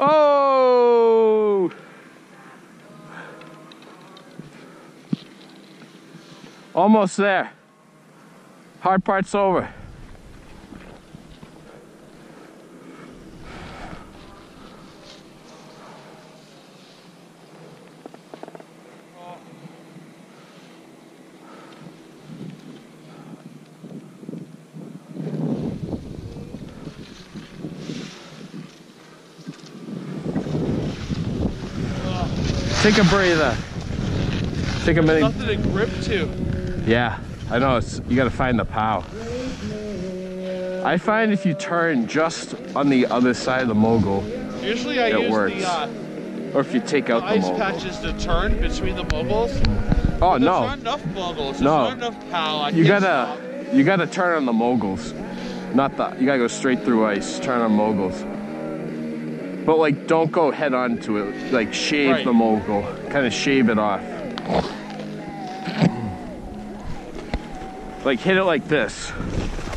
Oh! Almost there. Hard part's over. Take a breather. Take a minute. Nothing to grip to. Yeah, I know. You gotta find the pow. I find if you turn just on the other side of the mogul, usually I it use works. The or if you take out the ice mogul. patches to turn between the moguls. Oh There's no! not enough moguls. There's No. not enough pow. You gotta turn on the moguls, not the. You gotta go straight through ice. Turn on moguls. But like, don't go head on to it. Like, shave the mogul. Kind of shave it off. Like, hit it like this.